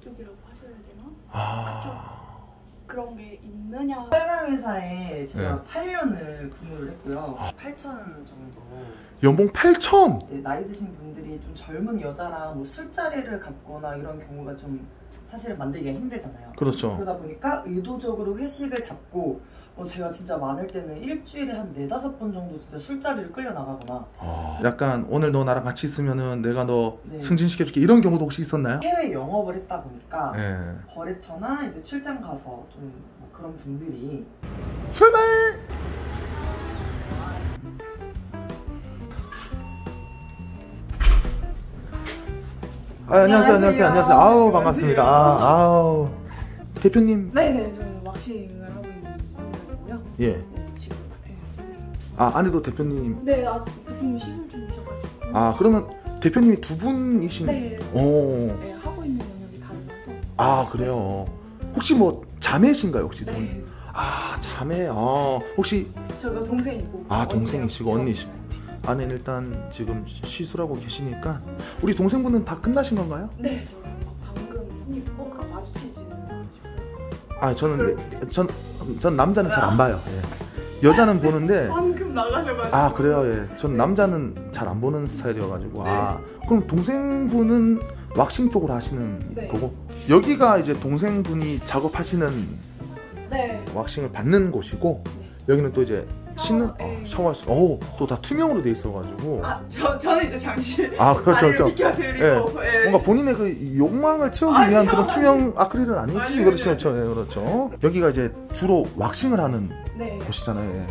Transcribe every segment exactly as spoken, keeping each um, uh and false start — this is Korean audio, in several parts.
쪽이라고 하셔야 되나? 아. 그쪽 그런 게 있느냐. 빨강 회사에 제가 네. 팔 년을 근무를 했고요. 팔천 정도. 연봉 팔천? 이제 나이 드신 분들이 좀 젊은 여자랑 뭐 술자리를 갖거나 이런 경우가 좀 사실은 만들기가 힘들잖아요. 그렇죠. 그러다 보니까 의도적으로 회식을 잡고 어, 제가 진짜 많을 때는 일주일에 한 네다섯 번 정도 진짜 술자리를 끌려 나가거나. 아, 약간 오늘 너 나랑 같이 있으면은 내가 너 네. 승진시켜줄게 이런 경우도 혹시 있었나요? 해외 영업을 했다 보니까 네. 거래처나 이제 출장 가서 좀 뭐 그런 분들이 출발! 아, 안녕하세요, 안녕하세요, 안녕하세요. 아우, 반갑습니다. 아, 아우. 대표님. 네네, 저는 왁싱을 하고 있는 분이고요. 예. 네, 지금. 네. 아, 아내도 대표님. 네, 아, 대표님 시술 중이셔가지고. 아, 그러면 대표님이 두 분이신. 네. 오. 네, 하고 있는 영역이 달라서. 아, 그래요. 혹시 뭐 자매신가요, 혹시 두 분? 네. 아, 자매. 아, 혹시. 저가 동생이고. 아, 동생이시고 언니예요. 언니시고. 아내는 일단 지금 시술하고 계시니까 우리 동생분은 다 끝나신 건가요? 네, 저 방금 형님 어, 아, 마주치지는 않으셨어요? 아, 저는 네, 전, 전 남자는 잘 안 봐요. 예. 여자는 보는데. 방금 나가셔가지고. 아, 그래요. 예. 전 남자는 잘 안 보는 스타일이어가지고. 네. 아, 그럼 동생분은 왁싱 쪽으로 하시는 네. 거고 여기가 이제 동생분이 작업하시는 네. 왁싱을 받는 곳이고 네. 여기는 또 이제 씻는 어, 네. 샤워할 수. 오, 또 다 투명으로 돼 있어가지고. 아, 저, 저는 이제 잠시 아, 그렇죠, 자리를 그렇죠. 비켜드리고 예. 뭔가 본인의 그 욕망을 채우기 아니요, 위한 그런 아니요. 투명 아크릴은 아니지. 아니요, 그렇죠, 아니요. 그렇죠, 예, 그렇죠. 여기가 이제 주로 왁싱을 하는 네. 곳이잖아요. 예.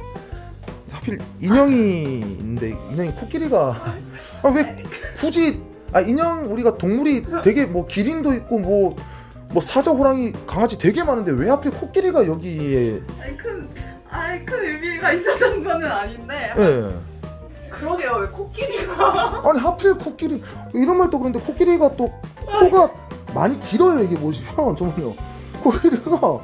하필 인형이인데 인형이 코끼리가 아, 왜 굳이 아 인형 우리가 동물이 되게 뭐 기린도 있고 뭐 뭐 사자, 호랑이, 강아지 되게 많은데 왜 하필 코끼리가 여기에? 아니 큰, 아니 큰 의미가 있었던 거는 아닌데. 예. 그러게요, 왜 코끼리가? 아니 하필 코끼리 이런 말도 그런데 코끼리가 또 코가 많이 길어요. 이게 보시면 잠깐만요. 코끼리가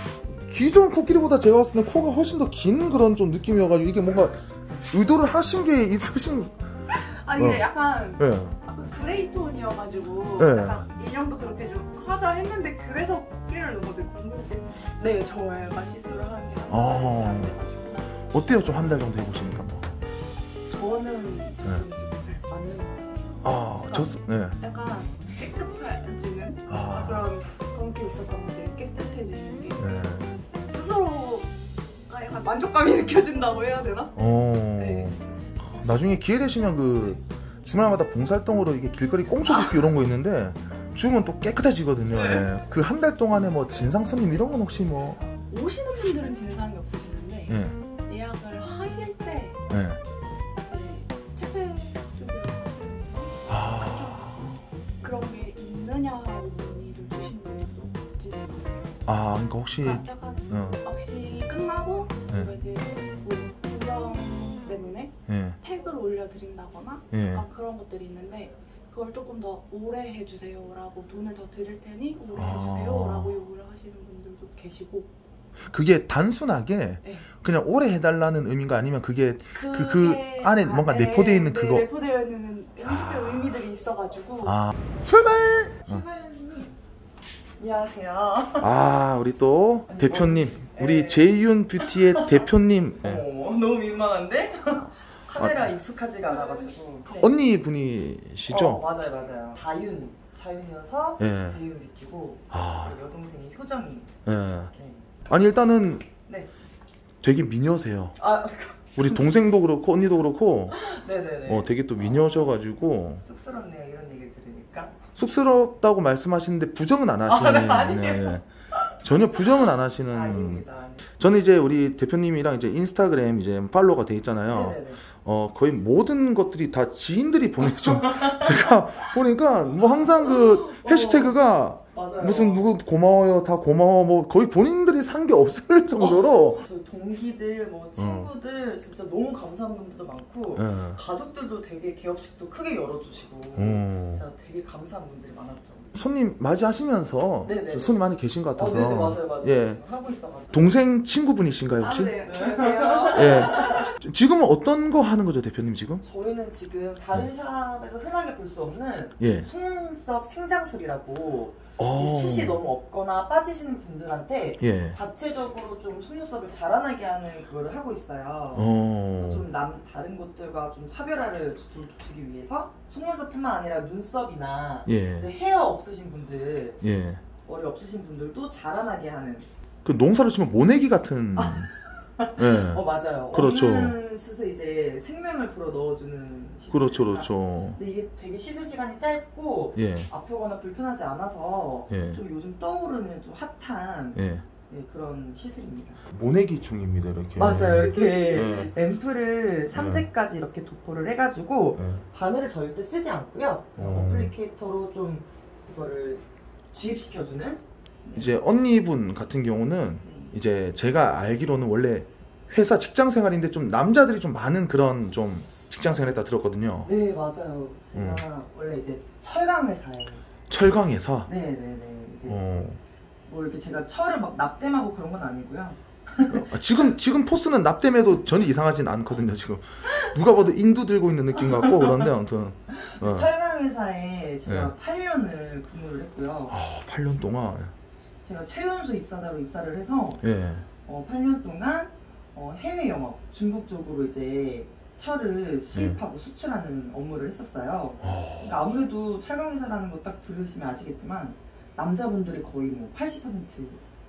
기존 코끼리보다 제가 봤을 때 코가 훨씬 더 긴 그런 좀 느낌이어가지고 이게 뭔가 의도를 하신 게 있으신. 아니 근데 어. 약간 예. 약간 그레이 톤이어가지고 네. 약간 인형도 그렇게 좀 하자 했는데 그래서 코끼리를 넣었거든요. 근데 네, 저희가 시술을 하는 게 아. 안 돼가지고. 어때요? 좀 한 달 정도 해보시니까 뭐. 저는 좀 잘 맞는 것 같아요. 아, 저, 네. 약간 깨끗해지는 아. 그런 그런 게 있었던 게 깨끗해지는 게 네. 스스로가 약간 만족감이 느껴진다고 해야 되나? 어. 네. 나중에 기회 되시면 그 주말마다 봉사활동으로 이게 길거리 꽁초 줍기 이런 거 있는데 주면 또 깨끗해지거든요. 네. 그 한 달 동안에 뭐 진상 손님 이런 건 혹시 뭐? 오시는 분들은 진상이 없으시는데 예. 예약을 하실 때 예. 이제 퇴폐 쪽으로 하시는 아. 그런 게 있느냐고 문의를 주시는 분들도 있지는 않아요. 아, 그러니까 혹시. 그러니까 약간 어. 왁싱이 끝나고 네. 저희가 이제 뭐 진정 때문에 예. 팩을 올려드린다거나 예. 막 그런 것들이 있는데 그걸 조금 더 오래 해주세요라고 돈을 더 드릴 테니 오래 아. 해주세요라고 요구를 하시는 분들도 계시고. 그게 단순하게 네. 그냥 오래 해달라는 의미인가 아니면 그게 그, 그 그게 안에 아, 뭔가 네, 내포되어 있는 네, 그거. 내포되어 있는 형식적 아. 의미들이 있어가지고. 아. 출발! 출발님. 안녕하세요. 아, 우리 또 대표님. 우리 네. 제이윤 뷰티의 대표님. 네. 어, 너무 민망한데? 카메라 익숙하지가 않아가지고. 네. 언니 분이시죠? 어, 맞아요, 맞아요. 자윤, 자윤이어서 예. 제이윤 뷰티고 아. 제 여동생이 효정이. 예. 네. 아니 일단은 네. 되게 미녀세요. 아, 우리 동생도 그렇고 언니도 그렇고 네네네. 어 되게 또 미녀셔가지고 쑥스럽네요, 이런 얘기를 들으니까. 쑥스럽다고 말씀하시는데 부정은 안 하시는. 아, 네, 아니에요. 네. 전혀 부정은 안 하시는. 아닙니다. 아닙니다. 저는 이제 우리 대표님이랑 이제 인스타그램 이제 팔로워가 돼 있잖아요. 네네네. 어 거의 모든 것들이 다 지인들이 보내줘. 제가 보니까 뭐 항상 그 해시태그가 맞아요. 무슨 누구 고마워요 다 고마워 뭐 거의 본인들이 산 게 없을 정도로. 저희 동기들, 뭐 친구들 진짜 너무 감사한 분들도 많고 예. 가족들도 되게 개업식도 크게 열어주시고 음. 진짜 되게 감사한 분들이 많았죠. 손님 맞이하시면서 네네. 손님 많이 계신 것 어, 같아서. 네네, 맞아요, 맞아요. 예. 하고 있어가지고. 동생 친구분이신가요 혹시? 아, 네. 안녕하세요. 예. 지금은 어떤 거 하는 거죠 대표님 지금? 저희는 지금 다른 샵에서 흔하게 볼 수 없는 예. 속눈썹 생장술이라고 어. 오. 숱이 너무 없거나 빠지시는 분들한테 예. 자체적으로 좀 속눈썹을 자라나게 하는 그거를 하고 있어요. 어. 좀 남 다른 곳들과 좀 차별화를 주, 주기 위해서 속눈썹뿐만 아니라 눈썹이나 예. 이제 헤어 없으신 분들, 예. 머리 없으신 분들도 자라나게 하는. 그 농사를 치면 모내기 같은. 예. 어 맞아요. 그렇죠. 없는 숱에 이제 생명을 불어 넣어주는 시술. 그렇죠, 그렇죠. 근데 이게 되게 시술 시간이 짧고 예. 아프거나 불편하지 않아서 예. 좀 요즘 떠오르는 좀 핫한 예. 네, 그런 시술입니다. 모내기 중입니다, 이렇게. 맞아요. 이렇게 예. 앰플을 삼 재까지 이렇게 도포를 해가지고 예. 바늘을 절대 쓰지 않고요. 어. 어플리케이터로 좀 이거를 주입시켜주는. 이제 언니분 같은 경우는 이제 제가 알기로는 원래 회사 직장 생활인데 좀 남자들이 좀 많은 그런 좀 직장 생활했다 들었거든요. 네 맞아요. 제가 음. 원래 이제 철강 회사에. 철강회사. 네네네. 이제 어. 뭐 이렇게 제가 철을 막 납땜하고 그런 건 아니고요. 아, 지금 지금 포스는 납땜해도 전혀 이상하진 않거든요. 지금 누가 봐도 인두 들고 있는 느낌 같고 그런데 아무튼. 어. 철강 회사에 제가 네. 팔 년을 근무를 했고요. 아, 팔 년 동안. 제가 최연소 입사자로 입사를 해서 예. 어, 팔 년 동안 어, 해외 영업, 중국 쪽으로 이제 철을 수입하고 수출하는 업무를 했었어요. 어. 그러니까 아무래도 철강회사라는 거 딱 들으시면 아시겠지만 남자분들이 거의 뭐 팔십 퍼센트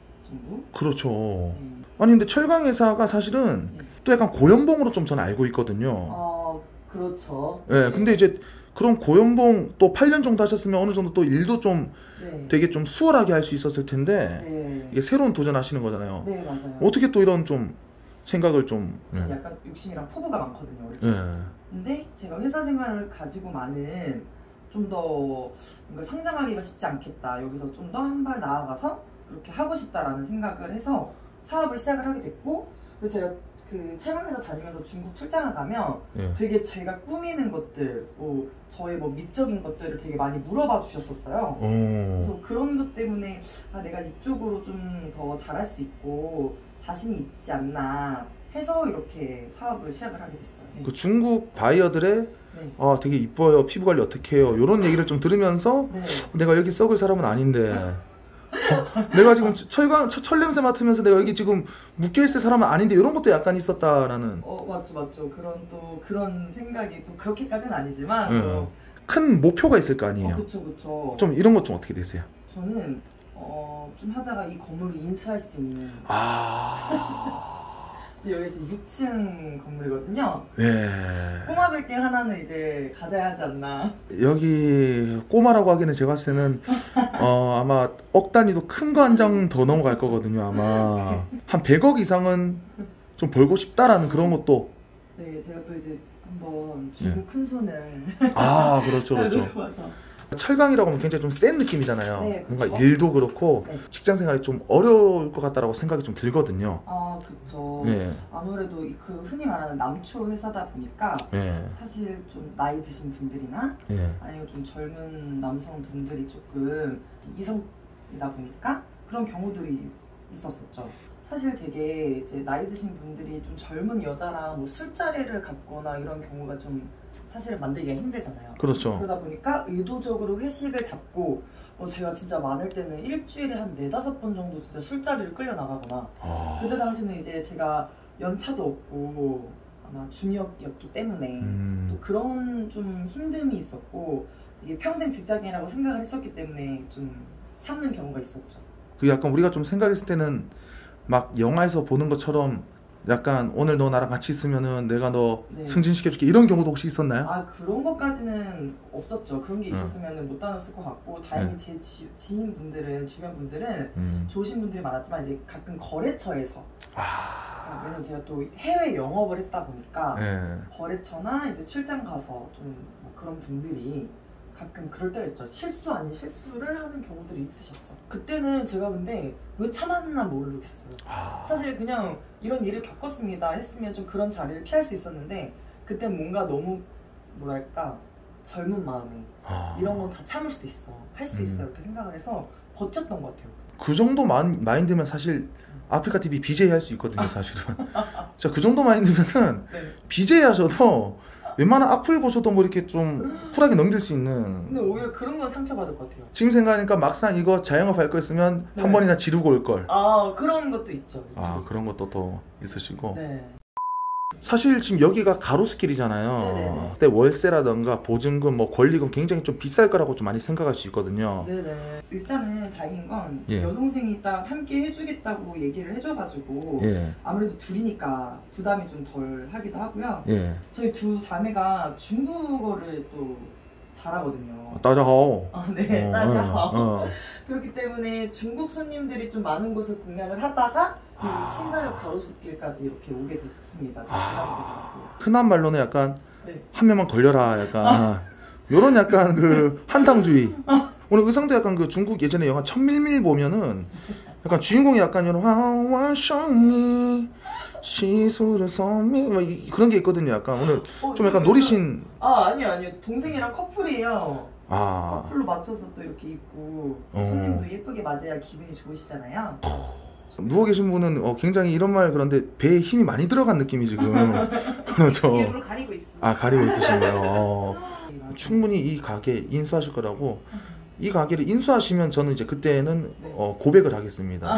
정도? 그렇죠. 네. 아니 근데 철강회사가 사실은 네. 또 약간 고연봉으로 좀 저는 알고 있거든요. 어, 그렇죠. 예. 네. 근데 이제 그런 고연봉 또 팔 년 정도 하셨으면 어느 정도 또 일도 좀 네. 되게 좀 수월하게 할 수 있었을 텐데 네. 이게 새로운 도전하시는 거잖아요. 네, 맞아요. 어떻게 또 이런 좀 생각을 좀. 저 예. 약간 욕심이랑 포부가 많거든요. 어릴 때. 예. 근데 제가 회사 생활을 가지고 많은 좀 더 뭔가 성장하기가 쉽지 않겠다. 여기서 좀 더 한 발 나아가서 그렇게 하고 싶다라는 생각을 해서 사업을 시작을 하게 됐고, 그리고 제가 그 철강에서 다니면서 중국 출장을 가면 예. 되게 제가 꾸미는 것들, 뭐 저의 뭐 미적인 것들을 되게 많이 물어봐 주셨었어요. 어. 그래서 그런 것 때문에 아, 내가 이쪽으로 좀 더 잘할 수 있고 자신이 있지 않나 해서 이렇게 사업을 시작을 하게 됐어요. 네. 그 중국 바이어들의 네. 아 되게 이뻐요, 피부 관리 어떻게 해요, 이런 얘기를 좀 들으면서 네. 내가 여기 썩을 사람은 아닌데 어, 내가 지금 철강 철, 철 냄새 맡으면서 내가 여기 지금 묶여 있을 사람은 아닌데 이런 것도 약간 있었다라는. 어 맞죠 맞죠. 그런 또 그런 생각이 또 그렇게까지는 아니지만 음. 어, 큰 목표가 있을 거 어, 아니에요. 그쵸 그쵸. 좀 이런 것 좀 어떻게 되세요? 저는 어 좀 하다가 이 건물을 인수할 수 있는. 아, 여기 지금 육 층 건물이거든요. 네. 꼬마 빌딩 하나는 이제 가져야 하지 않나. 여기 꼬마라고 하기는 제가 봤을 때는 어, 아마 억 단위도 큰 거 한 장 더 넘어갈 거거든요. 아마 한 백억 이상은 좀 벌고 싶다라는 그런 것도. 네, 제가 또 이제 한번 중국 큰 손을 아, 그렇죠, 그렇죠. 들고 와서. 철강이라고 하면 굉장히 좀 센 느낌이잖아요. 네, 뭔가 그렇죠. 일도 그렇고 네. 직장 생활이 좀 어려울 것 같다라고 생각이 좀 들거든요. 아, 그쵸. 예, 아무래도 이 그 흔히 말하는 남초 회사다 보니까 예, 사실 좀 나이 드신 분들이나 예. 아니면 좀 젊은 남성분들이 조금 이성이다 보니까 그런 경우들이 있었었죠. 사실 되게 이제 나이 드신 분들이 좀 젊은 여자랑 뭐 술자리를 갖거나 이런 경우가 좀 사실 만들기가 힘들잖아요. 그렇죠. 그러다 보니까 의도적으로 회식을 잡고 어, 제가 진짜 많을 때는 일주일에 한 네다섯 번 정도 진짜 술자리를 끌려 나가거나. 아, 그때 당시는 이제 제가 연차도 없고 아마 중이었기 때문에 음, 또 그런 좀 힘듦이 있었고 이게 평생 직장이라고 생각을 했었기 때문에 좀 참는 경우가 있었죠. 그 약간 우리가 좀 생각했을 때는 막 영화에서 보는 것처럼 약간 오늘 너 나랑 같이 있으면은 내가 너 네. 승진시켜줄게 이런 경우도 혹시 있었나요? 아 그런 것까지는 없었죠. 그런 게 응. 있었으면 못 다녔을 것 같고 다행히 네. 제 지, 지인분들은 주변 분들은 음. 좋으신 분들이 많았지만 이제 가끔 거래처에서 아, 그러니까 왜냐면 제가 또 해외 영업을 했다 보니까 예. 거래처나 이제 출장 가서 좀뭐 그런 분들이 가끔 그럴 때가 있죠. 실수 아닌 실수를 하는 경우들이 있으셨죠. 그때는 제가 근데 왜 참았나 모르겠어요. 아, 사실 그냥 이런 일을 겪었습니다 했으면 좀 그런 자리를 피할 수 있었는데 그때 뭔가 너무 뭐랄까 젊은 마음이 아. 이런 건 다 참을 수 있어, 할 수 음. 있어 이렇게 생각을 해서 버텼던 것 같아요. 그 정도 마, 마인드면 사실 아프리카 티비 비제이 할 수 있거든요, 사실은. 자, 그 정도 마인드면은 네. 비제이 하셔도 웬만한 악플 보셔도 뭐 이렇게 좀 쿨하게 넘길 수 있는. 근데 오히려 그런 건 상처받을 것 같아요. 지금 생각하니까 막상 이거 자영업 할 거였으면 네. 한 번이나 지르고 올 걸. 아 그런 것도 있죠. 아 그런 것도 또 있으시고. 네. 사실 지금 여기가 가로수길이잖아요. 네네네. 근데 월세라던가 보증금, 뭐 권리금 굉장히 좀 비쌀 거라고 좀 많이 생각할 수 있거든요. 네네. 일단은 다행인 건 예. 여동생이 딱 함께 해주겠다고 얘기를 해줘가지고 예, 아무래도 둘이니까 부담이 좀 덜 하기도 하고요. 예. 저희 두 자매가 중국어를 또 잘하거든요. 따자하오. 아, 네, 어, 따자하오. 어, 어. 그렇기 때문에 중국 손님들이 좀 많은 곳을 공략을 하다가 그 아. 신사역 가로수길까지 이렇게 오게 됐습니다. 아. 흔한 말로는 약간 네. 한 명만 걸려라 약간 요런 약간 그 한탕주의. 오늘 의상도 약간 그 중국 예전에 영화 천밀밀 보면은 약간 주인공이 약간 이런 화와쇼미 시수르 소미 뭐 이- 그런 게 있거든요. 약간 오늘 어, 좀 약간 이거- 노리신. 아 아니요 아니요 동생이랑 커플이에요. 아 커플로 맞춰서 또 이렇게 입고 어. 손님도 예쁘게 맞아야 기분이 좋으시잖아요. 누워 계신 분은 어, 굉장히 이런 말 그런데 배에 힘이 많이 들어간 느낌이 지금 그렇죠. 일부러 가리고 있습니다. 아 가리고 있으신 거예요. 어. 충분히 이 가게 인수하실 거라고. 이 가게를 인수하시면 저는 이제 그때는 네. 어, 고백을 하겠습니다.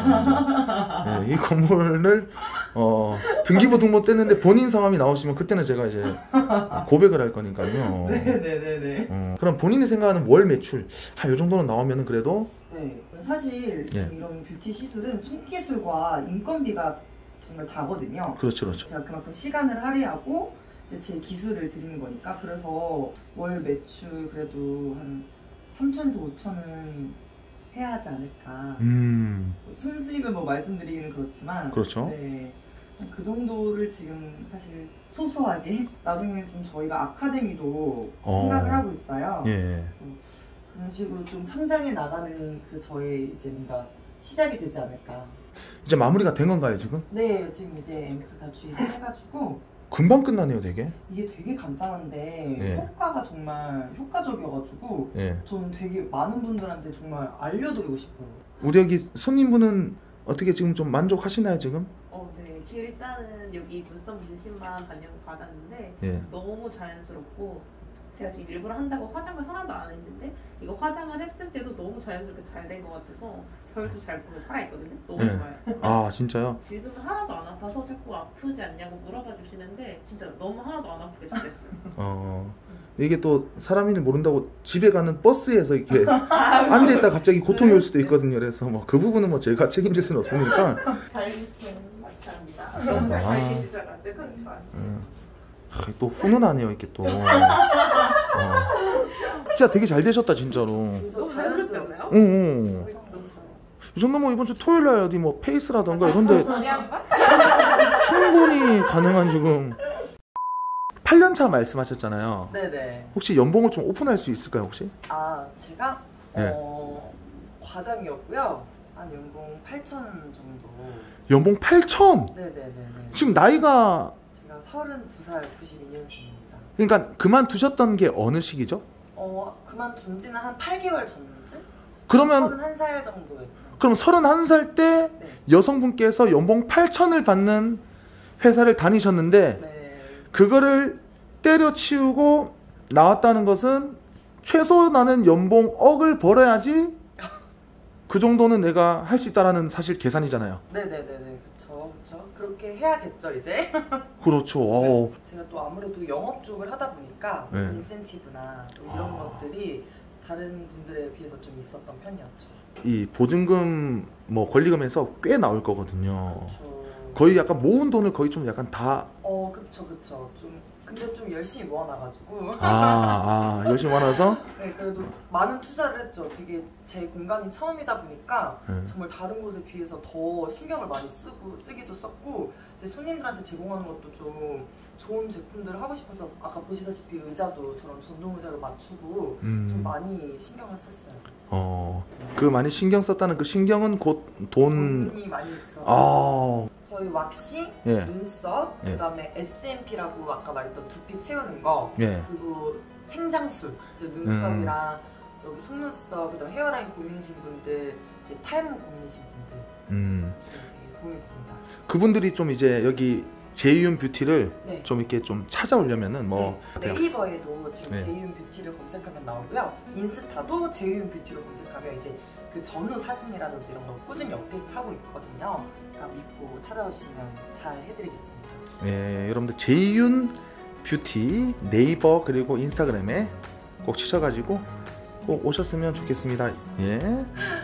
저는. 네, 이 건물을 어, 등기부 등본 뗐는데 본인 성함이 나오시면 그때는 제가 이제 고백을 할 거니까요. 네네네네. 어, 그럼 본인이 생각하는 월 매출 한 이 정도는 나오면은 그래도 네. 사실 예. 지금 이런 뷰티 시술은 손기술과 인건비가 정말 다거든요. 그렇죠, 그렇죠. 제가 그만큼 시간을 할애하고 이제 제 기술을 드리는 거니까 그래서 월 매출 그래도 한 삼천에서 오천은 해야 하지 않을까. 음, 순수익을 뭐 말씀드리기는 그렇지만 그렇죠. 네. 그 정도를 지금 사실 소소하게 나중에 좀 저희가 아카데미도 어. 생각을 하고 있어요. 예. 그래서 그런 식으로 좀 성장해 나가는 그 저의 이제 뭔가 시작이 되지 않을까. 이제 마무리가 된 건가요 지금? 네, 지금 이제 앰플 다 주입해가지고 금방 끝나네요, 되게. 이게 되게 간단한데 예. 효과가 정말 효과적이어가지고 예. 저는 되게 많은 분들한테 정말 알려드리고 싶어요. 우리 여기 손님분은 어떻게 지금 좀 만족하시나요 지금? 어, 네. 지금 일단은 여기 눈썹 문신만 반영 받았는데 예. 너무 자연스럽고 제가 지금 일부러 한다고 화장을 하나도 안 했는데 이거 화장을 했을 때도 너무 자연스럽게 잘 된 것 같아서 결도 잘 보면 살아있거든요. 너무 네. 좋아요. 아 진짜요? 지금은 하나도 안 아파서 자꾸 아프지 않냐고 물어봐 주시는데 진짜 너무 하나도 안 아프게 잘했어요. 어 이게 또 사람 일 모른다고 집에 가는 버스에서 이렇게 앉아있다 갑자기 고통이 올 수도 있거든요. 그래서 뭐 그 부분은 뭐 제가 책임질 수는 없으니까. 발기스 감사합니다. 너무 잘 아. 발기해주셔가지고 좋았어요. 음. 하, 또 훈훈하네요 이렇게 또. 어. 진짜 되게 잘 되셨다 진짜로. 너무 자연스럽지 않나요? 응, 응. 너무 잘해요. 이 정도면 이번 주 토요일 날 어디 뭐 페이스라던가 이런데 그냥 막 충분히 가능한 지금. 팔 년 차 말씀하셨잖아요. 네네. 혹시 연봉을 좀 오픈할 수 있을까요 혹시? 아 제가 네. 어, 과장이었고요. 한 연봉 팔천 정도. 연봉 팔천! 네네네네. 지금 나이가 제가 서른두 살 구십이 년생입니다. 그러니까 그만두셨던 게 어느 시기죠? 어 그만둔 지는 한 팔 개월 전쯤? 그러면 서른한 살 정도에. 그럼 서른한 살 때 네. 여성분께서 연봉 팔천을 받는 회사를 다니셨는데 네. 그거를 때려치우고 나왔다는 것은 최소 나는 연봉 억을 벌어야지 그 정도는 내가 할 수 있다라는 사실 계산이잖아요. 네네네네. 그쵸 그쵸. 그렇게 해야겠죠 이제. 그렇죠. 오. 제가 또 아무래도 영업 쪽을 하다 보니까 네. 인센티브나 또 이런 아. 것들이 다른 분들에 비해서 좀 있었던 편이었죠. 이 보증금 뭐 권리금에서 꽤 나올 거거든요. 그쵸. 거의 약간 모은 돈을 거의 좀 약간 다 어 그쵸 그쵸. 좀 근데 좀 열심히 모아놔가지고 아, 아 열심히 많아서 네 그래도 많은 투자를 했죠. 되게 제 공간이 처음이다 보니까 네. 정말 다른 곳에 비해서 더 신경을 많이 쓰고 쓰기도 썼고 제 손님들한테 제공하는 것도 좀 좋은 제품들을 하고 싶어서 아까 보시다시피 의자도 저런 전동 의자를 맞추고 음. 좀 많이 신경을 썼어요. 어, 그 많이 신경 썼다는 그 신경은 곧 돈. 돈이 많이 들어가요. 아, 저희 왁싱, 예. 눈썹, 예. 그다음에 에스엠피라고 아까 말했던 두피 채우는 거, 예. 그리고 생장술, 이제 눈썹이랑 여기 속눈썹, 그다음 헤어라인 고민이신 분들, 이제 탈모 고민이신 분들 음. 되게 도움이 됩니다. 그분들이 좀 이제 여기 제이윤 뷰티를 네. 좀 이렇게 좀 찾아오려면은 뭐 네, 네이버에도 지금 네. 제이윤 뷰티를 검색하면 나오고요. 인스타도 제이윤 뷰티로 검색하면 이제 그 전후 사진이라든지 이런 거 꾸준히 업데이트하고 있거든요. 그러니까 믿고 찾아오시면 잘 해드리겠습니다. 예, 여러분들 제이윤 뷰티 네이버 그리고 인스타그램에 꼭 치셔가지고 꼭 오셨으면 좋겠습니다. 예.